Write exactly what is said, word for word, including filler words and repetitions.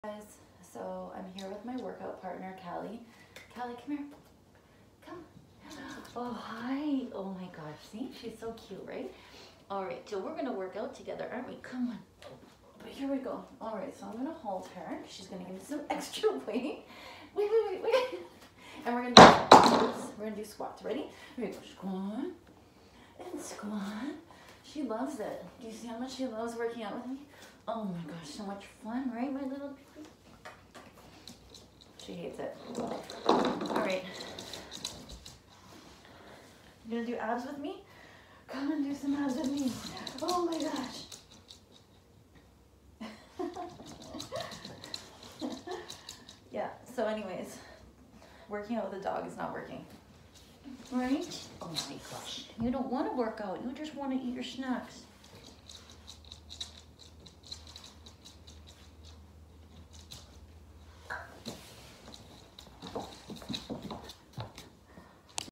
Guys, so I'm here with my workout partner, Cali. Cali, come here. Come. Oh, hi. Oh my gosh, see? She's so cute, right? All right, so we're gonna work out together, aren't we? Come on. But here we go. All right, so I'm gonna hold her. She's gonna give me some extra weight. Wait, wait, wait, wait. And we're gonna do squats. We're gonna do squats. Ready? Here we go. Squat and squat. She loves it. Do you see how much she loves working out with me? Oh my gosh, so much fun, right, my little baby? She hates it. All right. You gonna do abs with me? Come and do some abs with me. Oh my gosh. Yeah, so anyways, working out with a dog is not working. Right? Oh my gosh. You don't want to work out. You just want to eat your snacks.